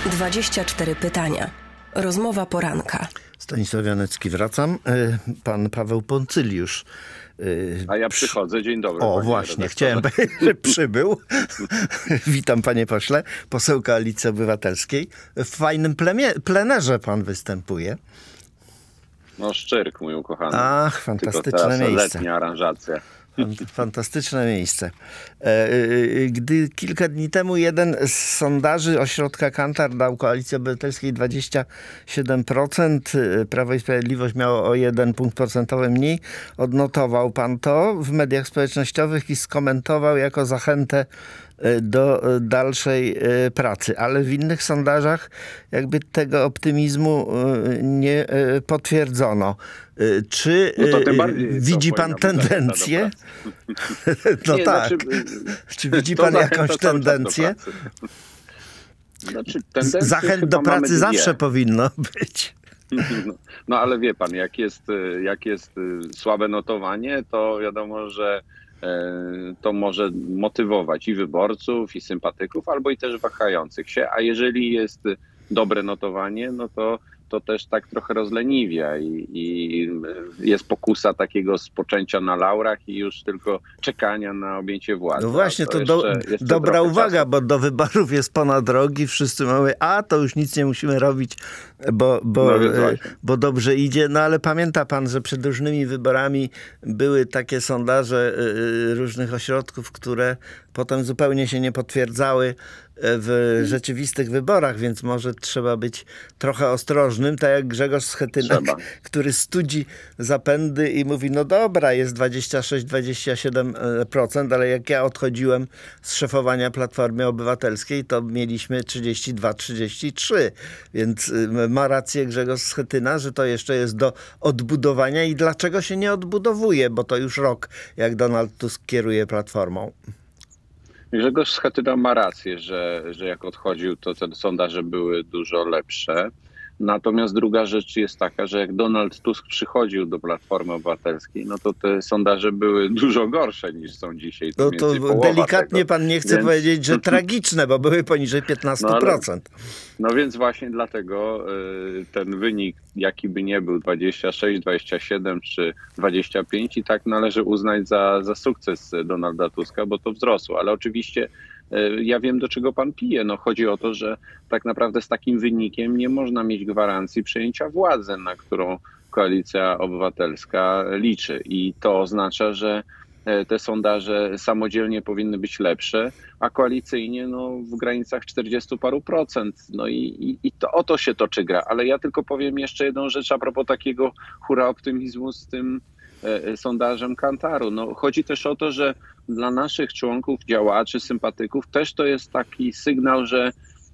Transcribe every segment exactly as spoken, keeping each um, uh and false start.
dwadzieścia cztery pytania. Rozmowa poranka. Stanisław Janecki, wracam. Pan Paweł Poncyliusz. A ja przychodzę. Dzień dobry. O, właśnie, redaktorze. Chciałem powiedzieć, że przybył. Witam, panie pośle, poseł Koalicji Obywatelskiej. W fajnym plemie, plenerze pan występuje. No, Szczyrk, mój ukochany. Ach, fantastyczne Tylko miejsce. letnia aranżacja. Fantastyczne miejsce. Gdy kilka dni temu jeden z sondaży ośrodka Kantar dał Koalicji Obywatelskiej dwadzieścia siedem procent, Prawo i Sprawiedliwość miało o jeden punkt procentowy mniej, odnotował pan to w mediach społecznościowych i skomentował jako zachętę do dalszej pracy. Ale w innych sondażach jakby tego optymizmu nie potwierdzono. Czy no to widzi pan tendencję? No nie, tak. Znaczy, Czy widzi pan jakąś tendencję? Znaczy, Zachęt do pracy zawsze powinno być. No, no ale wie pan, jak jest, jak jest słabe notowanie, to wiadomo, że to może motywować i wyborców, i sympatyków, albo i też wahających się, a jeżeli jest dobre notowanie, no to to też tak trochę rozleniwia i, i jest pokusa takiego spoczęcia na laurach i już tylko czekania na objęcie władzy. No właśnie, to, to do, jeszcze, jeszcze dobra uwaga, czasu. Bo do wyborów jest ponad rogi, wszyscy mamy, a to już nic nie musimy robić, bo, bo, no bo dobrze idzie. No ale pamięta pan, że przed różnymi wyborami były takie sondaże różnych ośrodków, które potem zupełnie się nie potwierdzały w rzeczywistych wyborach, więc może trzeba być trochę ostrożnym, tak jak Grzegorz Schetynek, trzeba. który studzi zapędy i mówi, no dobra, jest dwadzieścia sześć do dwudziestu siedmiu procent, ale jak ja odchodziłem z szefowania Platformy Obywatelskiej, to mieliśmy trzydzieści dwa do trzydziestu trzech, więc ma rację Grzegorz Schetyna, że to jeszcze jest do odbudowania i dlaczego się nie odbudowuje, bo to już rok, jak Donald Tusk kieruje Platformą. Grzegorz Schetyna ma rację, że, że jak odchodził, to te sondaże były dużo lepsze. Natomiast druga rzecz jest taka, że jak Donald Tusk przychodził do Platformy Obywatelskiej, no to te sondaże były dużo gorsze niż są dzisiaj. To, no to delikatnie tego. Pan nie chce więc... powiedzieć, że tragiczne, bo były poniżej piętnastu procent. No, ale, no więc właśnie dlatego y, ten wynik, jaki by nie był, dwadzieścia sześć, dwadzieścia siedem czy dwadzieścia pięć, i tak należy uznać za, za sukces Donalda Tuska, bo to wzrosło. Ale oczywiście ja wiem, do czego pan pije. No, chodzi o to, że tak naprawdę z takim wynikiem nie można mieć gwarancji przejęcia władzy, na którą Koalicja Obywatelska liczy. I to oznacza, że te sondaże samodzielnie powinny być lepsze, a koalicyjnie no, w granicach czterdziestu paru procent. No i, i, i to o to się toczy gra. Ale ja tylko powiem jeszcze jedną rzecz a propos takiego hura optymizmu z tym sondażem Kantaru. No, chodzi też o to, że dla naszych członków, działaczy, sympatyków też to jest taki sygnał, że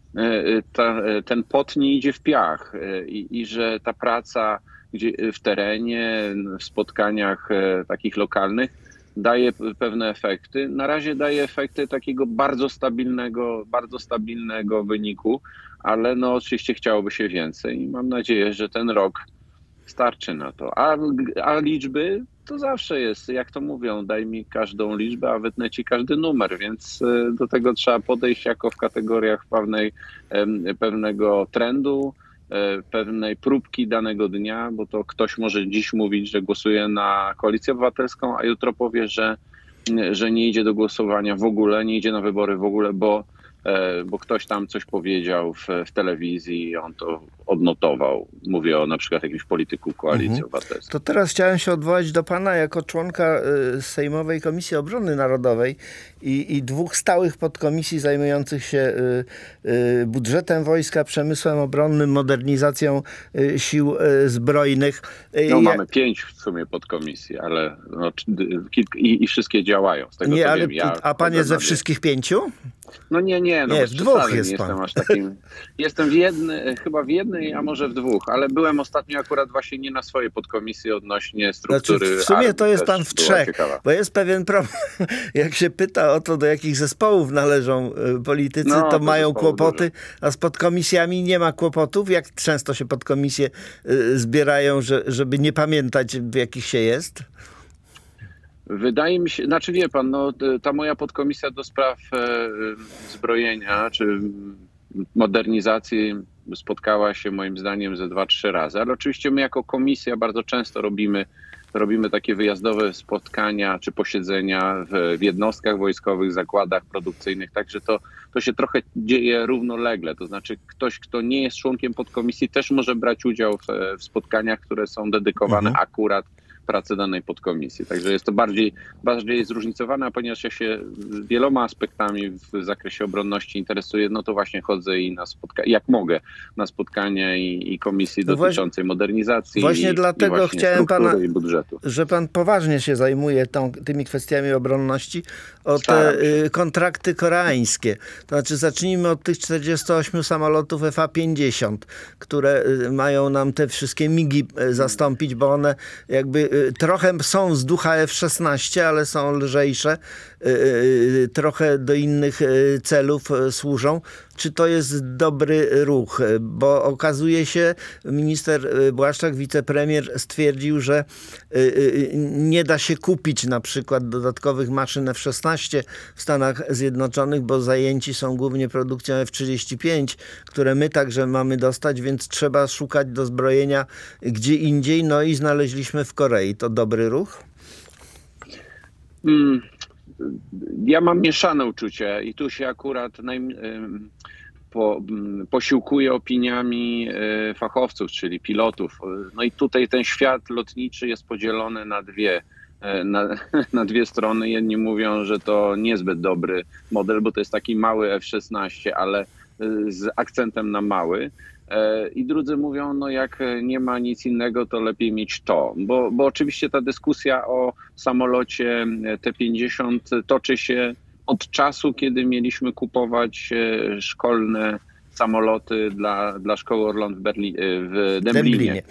ta, ten pot nie idzie w piach i, i że ta praca gdzie, w terenie, w spotkaniach takich lokalnych daje pewne efekty. Na razie daje efekty takiego bardzo stabilnego, bardzo stabilnego wyniku, ale no oczywiście chciałoby się więcej i mam nadzieję, że ten rok starczy na to. A, a liczby to zawsze jest, jak to mówią, daj mi każdą liczbę, a wytnę ci każdy numer, więc do tego trzeba podejść jako w kategoriach pewnej, pewnego trendu, pewnej próbki danego dnia, bo to ktoś może dziś mówić, że głosuje na Koalicję Obywatelską, a jutro powie, że, że nie idzie do głosowania w ogóle, nie idzie na wybory w ogóle, bo bo ktoś tam coś powiedział w, w telewizji i on to odnotował. Mówię o na przykład jakimś polityku Koalicji mhm. Obywatelskiej. To teraz chciałem się odwołać do pana jako członka y, Sejmowej Komisji Obrony Narodowej i, i dwóch stałych podkomisji zajmujących się y, y, budżetem wojska, przemysłem obronnym, modernizacją y, sił y, zbrojnych. No y, mamy pięć w sumie podkomisji, ale no, i, i wszystkie działają. Z tego nie, co ale, wiem. Ja a pan jest ze wszystkich pięciu? No nie, nie. No nie, w dwóch jest nie pan. Jestem, aż takim, jestem w jednej, chyba w jednej, a może w dwóch, ale byłem ostatnio akurat właśnie nie na swojej podkomisji odnośnie struktury. Znaczy, w sumie armii, to jest pan w trzech, bo jest pewien problem. Jak się pyta o to, do jakich zespołów należą politycy, no, to mają kłopoty, duże. A z podkomisjami nie ma kłopotów. Jak często się podkomisje zbierają, że, żeby nie pamiętać, w jakich się jest? Wydaje mi się, znaczy wie pan, no, ta moja podkomisja do spraw e, zbrojenia, czy modernizacji spotkała się moim zdaniem ze dwa, trzy razy, ale oczywiście my jako komisja bardzo często robimy Robimy takie wyjazdowe spotkania czy posiedzenia w, w jednostkach wojskowych, zakładach produkcyjnych, także to, to się trochę dzieje równolegle. To znaczy ktoś, kto nie jest członkiem podkomisji, też może brać udział w, w spotkaniach, które są dedykowane mhm. akurat pracy danej podkomisji. Także jest to bardziej, bardziej zróżnicowane, a ponieważ ja się wieloma aspektami w zakresie obronności interesuję, no to właśnie chodzę i na spotkania, jak mogę, na spotkania i, i komisji no dotyczącej właśnie, modernizacji. Właśnie i, dlatego i właśnie chciałem pana, i budżetu. że pan poważnie się zajmuje tą, tymi kwestiami obronności, o te y, kontrakty koreańskie. To znaczy zacznijmy od tych czterdziestu ośmiu samolotów F A pięćdziesiąt, które y, mają nam te wszystkie migi y, zastąpić, bo one jakby trochę są z ducha F szesnaście, ale są lżejsze, trochę do innych celów służą. Czy to jest dobry ruch? Bo okazuje się, minister Błaszczak, wicepremier, stwierdził, że nie da się kupić na przykład dodatkowych maszyn F szesnaście w Stanach Zjednoczonych, bo zajęci są głównie produkcją F trzydzieści pięć, które my także mamy dostać, więc trzeba szukać dozbrojenia gdzie indziej. No i znaleźliśmy w Korei. To dobry ruch? Hmm. Ja mam mieszane uczucie i tu się akurat naj, po, posiłkuję opiniami fachowców, czyli pilotów. No i tutaj ten świat lotniczy jest podzielony na dwie, na, na dwie strony. Jedni mówią, że to niezbyt dobry model, bo to jest taki mały F szesnaście, ale z akcentem na mały. I drudzy mówią, no jak nie ma nic innego, to lepiej mieć to. Bo, bo oczywiście ta dyskusja o samolocie T pięćdziesiąt toczy się od czasu, kiedy mieliśmy kupować szkolne samoloty dla, dla szkoły Orląt w, Berli, w Dęblinie.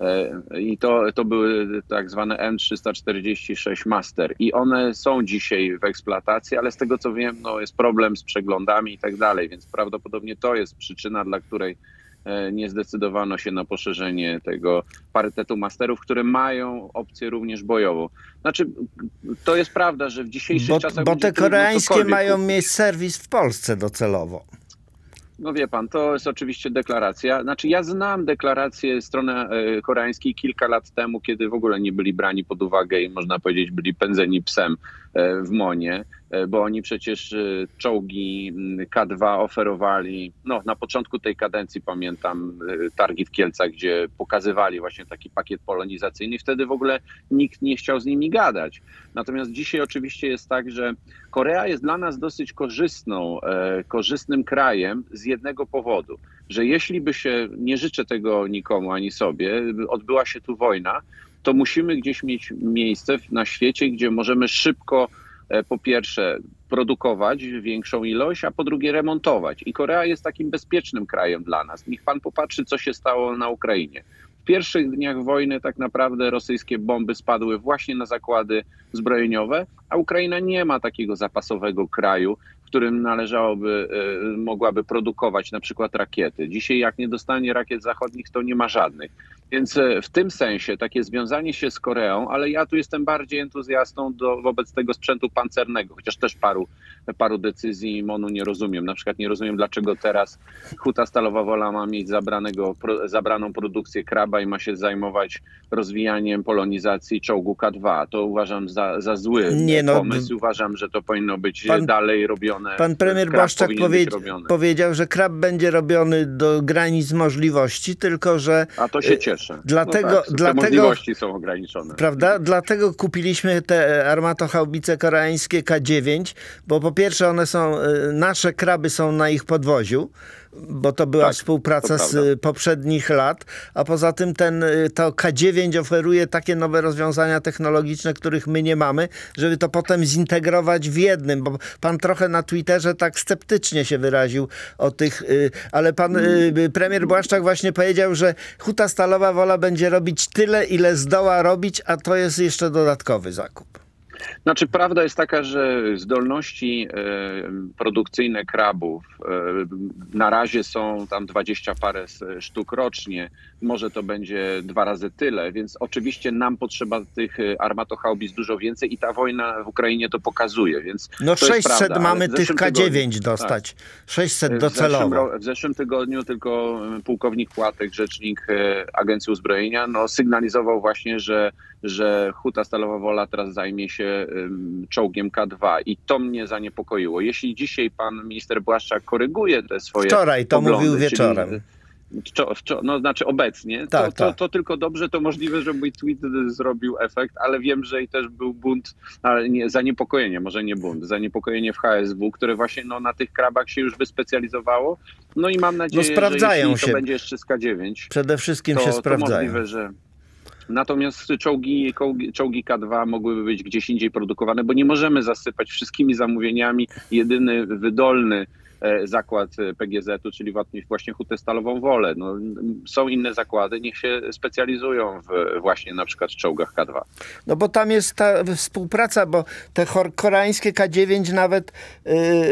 I to, to były tak zwane M trzysta czterdzieści sześć Master. I one są dzisiaj w eksploatacji, ale z tego co wiem, no jest problem z przeglądami i tak dalej, więc prawdopodobnie to jest przyczyna, dla której nie zdecydowano się na poszerzenie tego parytetu masterów, które mają opcję również bojową. Znaczy, to jest prawda, że w dzisiejszych bo, czasach... Bo te koreańskie mają kupić. mieć serwis w Polsce docelowo. No wie pan, to jest oczywiście deklaracja. Znaczy ja znam deklarację strony koreańskiej kilka lat temu, kiedy w ogóle nie byli brani pod uwagę i można powiedzieć byli pędzeni psem w Monie, bo oni przecież czołgi K dwa oferowali, no na początku tej kadencji pamiętam targi w Kielcach, gdzie pokazywali właśnie taki pakiet polonizacyjny i wtedy w ogóle nikt nie chciał z nimi gadać. Natomiast dzisiaj oczywiście jest tak, że Korea jest dla nas dosyć korzystną, korzystnym krajem z jednego powodu, że jeśli by się, nie życzę tego nikomu ani sobie, odbyła się tu wojna, to musimy gdzieś mieć miejsce na świecie, gdzie możemy szybko po pierwsze produkować większą ilość, a po drugie remontować. I Korea jest takim bezpiecznym krajem dla nas. Niech pan popatrzy, co się stało na Ukrainie. W pierwszych dniach wojny tak naprawdę rosyjskie bomby spadły właśnie na zakłady zbrojeniowe, a Ukraina nie ma takiego zapasowego kraju, w którym należałoby, mogłaby produkować na przykład rakiety. Dzisiaj jak nie dostanie rakiet zachodnich, to nie ma żadnych. Więc w tym sensie takie związanie się z Koreą, ale ja tu jestem bardziej entuzjastą do, wobec tego sprzętu pancernego, chociaż też paru, paru decyzji MONU nie rozumiem. Na przykład nie rozumiem, dlaczego teraz Huta Stalowa Wola ma mieć zabranego, pro, zabraną produkcję Kraba i ma się zajmować rozwijaniem polonizacji czołgu K dwa. To uważam za, za zły nie, no, pomysł. Uważam, że to powinno być pan, dalej robione. Pan premier Błaszczak powie, powiedział, że Krab będzie robiony do granic możliwości, tylko że... A to się cieszy. Dlatego, no tak, dlatego, możliwości są ograniczone. Prawda? Dlatego kupiliśmy te armatochaubice koreańskie K dziewięć, bo po pierwsze one są, nasze kraby są na ich podwoziu, bo to była tak, współpraca to z poprzednich lat, a poza tym ten, to K dziewięć oferuje takie nowe rozwiązania technologiczne, których my nie mamy, żeby to potem zintegrować w jednym, bo pan trochę na Twitterze tak sceptycznie się wyraził o tych, ale pan premier Błaszczak właśnie powiedział, że Huta Stalowa Wola będzie robić tyle, ile zdoła robić, a to jest jeszcze dodatkowy zakup. Znaczy, prawda jest taka, że zdolności e, produkcyjne krabów e, na razie są tam dwadzieścia parę sztuk rocznie. Może to będzie dwa razy tyle, więc oczywiście nam potrzeba tych armatochaubic dużo więcej i ta wojna w Ukrainie to pokazuje, więc no to sześćset jest prawda, mamy tych K dziewięć tygodniu, dostać. Tak. sześćset docelowo. W zeszłym, w zeszłym tygodniu tylko pułkownik Płatek, rzecznik Agencji Uzbrojenia, no, sygnalizował właśnie, że, że Huta Stalowa Wola teraz zajmie się um, czołgiem K dwa i to mnie zaniepokoiło. Jeśli dzisiaj pan minister Błaszczak koryguje te swoje Wczoraj to poglądy, mówił wieczorem. Czyli, Wczo, wczo, no znaczy obecnie, tak, to, to, tak. to tylko dobrze, to możliwe, że mój tweet zrobił efekt, ale wiem, że i też był bunt, ale nie, zaniepokojenie, może nie bunt, zaniepokojenie w H S W, które właśnie no, na tych krabach się już wyspecjalizowało, no i mam nadzieję, no, sprawdzają że jeśli się. to będzie jeszcze z K dziewięć, przede wszystkim to, się to sprawdzają. możliwe, że... Natomiast czołgi, czołgi K dwa mogłyby być gdzieś indziej produkowane, bo nie możemy zasypać wszystkimi zamówieniami jedyny wydolny zakład P G Z-u, czyli właśnie Hutę Stalową Wolę. No, są inne zakłady, niech się specjalizują w właśnie na przykład czołgach K dwa. No bo tam jest ta współpraca, bo te koreańskie K dziewięć nawet yy,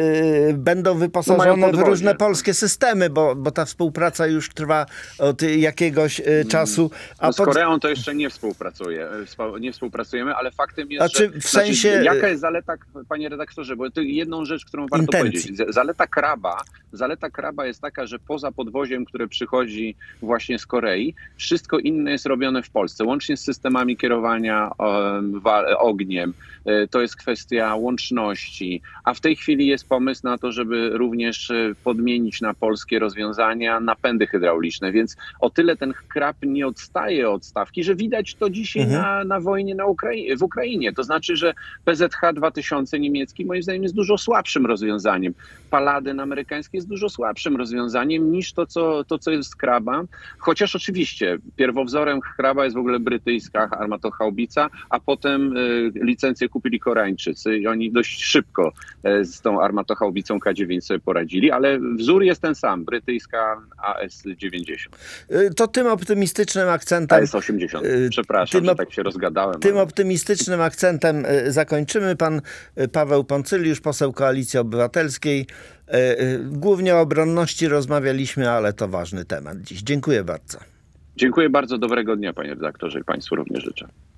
będą wyposażone no w różne polskie systemy, bo, bo ta współpraca już trwa od jakiegoś yy, czasu. A no z pod... Koreą to jeszcze nie współpracuje, nie współpracujemy, ale faktem jest, znaczy, że... w sensie... Znaczy, jaka jest zaleta, panie redaktorze, bo to jedną rzecz, którą warto intencji. powiedzieć. Zaleta kraba, zaleta kraba jest taka, że poza podwoziem, które przychodzi właśnie z Korei, wszystko inne jest robione w Polsce, łącznie z systemami kierowania um, ogniem. To jest kwestia łączności, a w tej chwili jest pomysł na to, żeby również podmienić na polskie rozwiązania napędy hydrauliczne, więc o tyle ten krab nie odstaje od stawki, że widać to dzisiaj mhm. na, na wojnie na Ukrai- w Ukrainie. To znaczy, że P Z H dwa tysiące niemiecki moim zdaniem jest dużo słabszym rozwiązaniem. Paladin amerykański jest dużo słabszym rozwiązaniem niż to, co, to, co jest z kraba. Chociaż oczywiście pierwowzorem kraba jest w ogóle brytyjska armatochaubica, a potem y, licencję kupili Koreańczycy i oni dość szybko y, z tą armatochaubicą K dziewięć sobie poradzili, ale wzór jest ten sam, brytyjska A S dziewięćdziesiąt. To tym optymistycznym akcentem... A S osiemdziesiąt, przepraszam, tym, że tak się rozgadałem. Tym ale... optymistycznym akcentem zakończymy. Pan Paweł Poncyljusz, poseł Koalicji Obywatelskiej. Głównie o obronności rozmawialiśmy, ale to ważny temat dziś. Dziękuję bardzo. Dziękuję bardzo, dobrego dnia, panie redaktorze, i państwu również życzę.